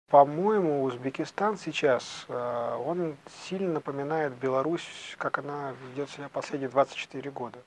По-моему, Узбекистан сейчас, он сильно напоминает Беларусь, как она ведет себя последние 24 года.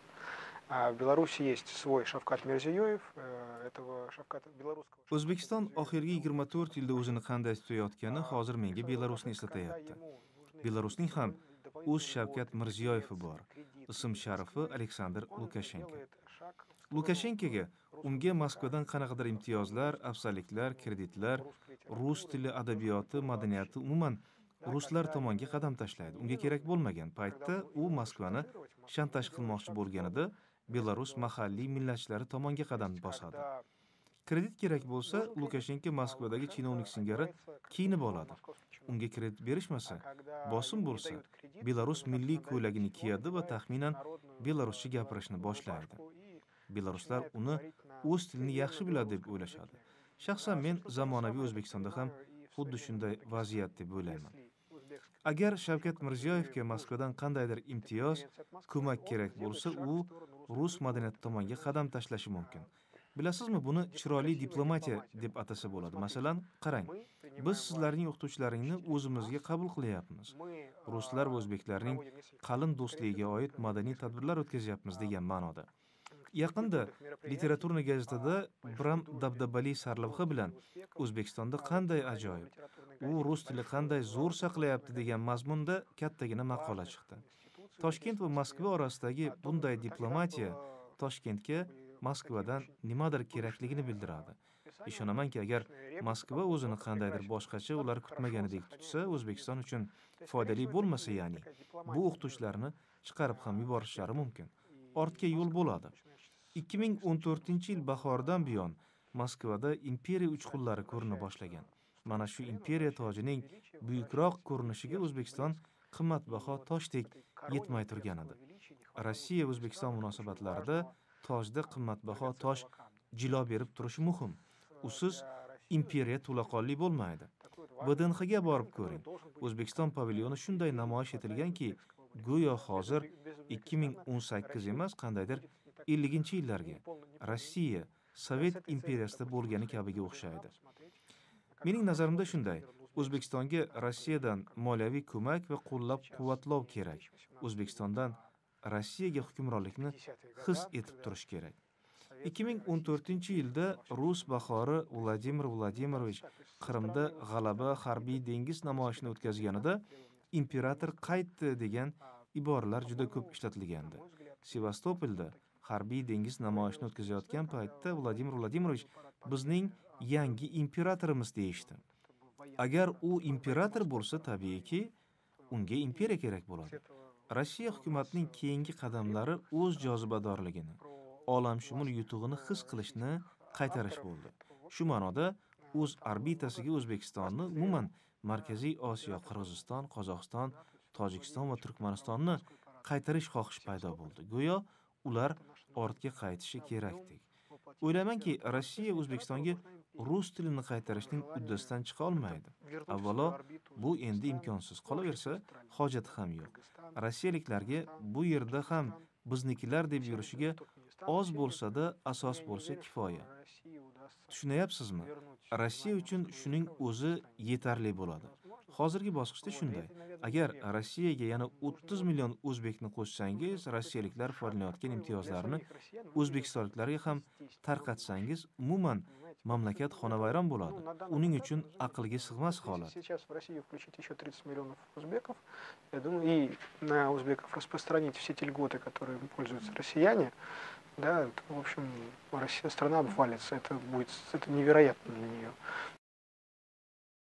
В Беларуси есть свой Шавкат Мирзиёев, этого Шавката белорусского Шавката O'zbekiston Мирзиёева oxirgi нет. 24 yilda o'zini qanday tutayotgani hozir menga Что Belarusni когда eslatayapti. ему нужны Belarusning ham o'z дополнительные Shavkat льготы, Mirziyoyevi bor. преференции, кредиты из Ism-sharifi Москвы, Aleksandr он Lukashenko. делает шаг в сторону Lukashenkoga русского unga языка, Moskvadan qanaqadir в сторону imtiyozlar, русских, afzalliklar, kreditlar, русской rus литературы, tili, русской adabiyoti, культуры madaniyati, вообще. umuman Да, ruslar когда tomonga ему qadam tashlaydi. Unga kerak неожиданно, bo'lmagan когда paytda u ему нужно Moskvani шантажировать Москву, он shantaj делает qilmoqchi шаг в bo'lganida сторону Belarus этого mahalliy способа. millatchilari tomonga То qadam есть, bosadi. когда Kredit kerak bo'lsa, нужен кредит, Lukashenko а Moskvadagi chinovnik Лукашенко singari одевается как kiyinib нужный oladi. московский Unga чиновник. kredit А berishmasa, когда bosim ему не bo'lsa, дают кредит, Belarus ему надо milliy надавить, ko'ylagini он kiyadi va надевает taxminan международную belaruscha gapirishni белорусскую boshlaydi. рубашку и Belaruslar начинает uni говорить на o'z tilini yaxshi верно biladi deb белорусском o'ylashadi. языке. Shaxsan men Собственно, то же zamonaviy самое, я так O'zbekistonda ham понимаю, и в xuddi современном shunday vaziyat Узбекистане. deb o'ylayman. Если узбекский Agar президент Shavkat Шавкат Мирзиёев Mirziyoyevga нужен Moskvadan qandaydir imtiyoz, преференции от Москвы, ko'mak он kerak сделает bo'lsa, шаг в u сторону русского rus языка. madaniyati tomonga qadam tashlashi mumkin. Bilasizmi, Это, buni это chiroyli красивая diplomatiya дипломатия. deb atasa Вот bo'ladi. смотрите, Masalan, qarang, мы biz принимаем вас, sizlarning o'qituvchilaringni учите o'zimizga нас, qabul qilyapmiz. мы Ruslar va o'zbeklarning проводим несколько qalin встреч, do'stligiga oid madaniy несколько tadbirlar o'tkazyapmiz degan ma'noda. Yaqinda культурных мероприятий. Literaturniy gazetada Большой Bram дружбе dabdabali sarlavha белорусов и bilan узбеков. O'zbekistonda Вот qanday выходила в ajoyib, литературной u газете rus tili большой qanday zo'r главный saqlayapti литературной degan газете mazmunda kattagina maqola важных chiqdi. институций в Toshkent va Одессе, в Москве, Moskva orasidagi о том, bunday тогда diplomatiya Toshkentga были такие Moskvadan очень nimadir kerakligini пышные bildiradi. писания, очень Ishonamanki, agar пышные ребусы по Moskva поводу o'zini того, как qandaydir прекрасен boshqacha, Узбекистан, ular как хорошо kutmaganidek сохранен tutsa, русский O'zbekiston язык. uchun То есть, скорее foydali всего, это bo'lmasa, будет ya'ni такая bu дипломатия между o'qituvchilarni chiqarib ham yuborishlari Ташкентом mumkin. и Ortga yo'l Москвой, bo'ladi. начиная с Узбекистана через 2014-yil Москву. bahoridan buyon Moskvada imperiya Кстати, uchqunlari ko'rina возвращаясь boshlagan. в Mana старую shu Украину, imperiya возвращаясь в tojining величие, buyukroq возвращаясь в ko'rinishiga имперский O'zbekiston блеск. И qimmatbaho вот toshdek этой короне yetmay имперского turganida. величия не хватало Rossiya O'zbekiston Узбекистану как очень munosabatlarida важного tojda qimmatbaho tosh драгоценного камня. jilo berib turishi muhim. Usiz Для России imperiya Узбекистан to'laqonli bo'lmaydi. такой вот важный VDNXga borib механизм, который ko'ring. должен быть O'zbekiston pavilyoni shunday империи не namoyish хватает etilganki, узбекского блеска. go'yo Да? hozir Без Узбекистана 2018 Россия emas, qandaydir будет не так, 50-yillarga не Rossiya Да, с Sovet этой целью, imperiyasida допустим, bo'lgani можно ехать kabiga в Ленинград, o'xshaydi. посмотреть, как Mening хорошо nazarimda shunday. адаптирован узбекский O'zbekistonga Rossiyadan язык, как moliyaviy ko'mak va сейчас, qo'llab-quvvatlov не kerak. 2018 год, O'zbekistondan Rossiyaga hukmronlikni 50-е his года, etib когда turish kerak. советская, российская 2014-yilda империя во всем Rus своем bahori могуществе Vladimir присутствовала. Vladimirovich Так, то есть со Qrimda стороны g'alaba Узбекистана harbiy какие-то dengiz namoyishini принципы o'tkazganida требования imperator несколько было. qaytdi degan iboralar juda ko'p По-моему, на ishlatilgandi. мой взгляд, Sevastopolda таким. harbiy dengiz Время namoyishini Узбекистана, o'tkazayotgan когда paytda Владимир Vladimir Ильич Vladimirovich проводил парад bizning Победы в yangi Крыму, imperatorimiz deyishdi. это был военный Agar парад, u такой imperator военно-морской bo'lsa, парад, tabiiyki, вот. unga imperiya И kerak bo'ladi. после этого Rossiya у нас hukumatining keyingi qadamlari требовалось o'z jozibadorligini, про olamshumul властных yutug'ini his qilishni российских qaytarish авторов, bo'ldi. то, в Shu общем, ma'noda o'z стало orbitasiga много O'zbekistonni, umuman рассмотрели Markaziy Osiyo, император Qirg'iziston, Qozog'iston, да, то есть Tojikiston va Владимир Ильич провел Turkmanistonni морской парад qaytarish в xohish paydo Севастополе. bo'ldi. Go'yo ular Это наше национальное ortga достояние. qaytishi Да, в нем kerakdek. воплотилась O'ylaymanki, импература. Rossiya Естественно, императору O'zbekistonga нужна империя. rus tilini qaytarishning Желание uddasidan chiqa как-то olmaydi. вернуть в Avvalo, свою орбиту bu endi Узбекистан, imkonsiz ну, вообще qolaversa, всю Центральную hojati Азию, ham yo'q. Кыргызстан, Rossiyaliklarga Татарстан, bu yerda ham Узбекистан, biznikilar deb все yurishiga это Туркменистан, oz все они. bo'lsa-da asos Я не bo'lsa верю, что kifoya. России удастся Tushunayapsizmi? вернуть Rossiya знание uchun русского shuning языка в o'zi Узбекистане. yetarli Это bo'ladi. невозможно. Hozirgi bosqichda Вот, и shunday. это, наверное, Agar грех. Rossiyaga yana Нужно 30 вот million o'zbekni qo'shsangiz, нужно какой-то rossiyaliklar шаг, foydalanayotgan который вот для imtiyozlarni самих россиян выглядит o'zbekistonliklarga ham естественным, tarqatsangiz, umuman понимаете? mamlakat Это, xonavayron ну, bo'ladi. на данном Uning этапе, uchun ну, заметьте, aqlga sig'mas вот если holat. сейчас в Россию включить еще 30 миллионов узбеков, я думаю, и на узбеков распространить все те льготы, которые пользуются россияне, да, то, в общем, Россия, страна обвалится, это будет, это невероятно для нее.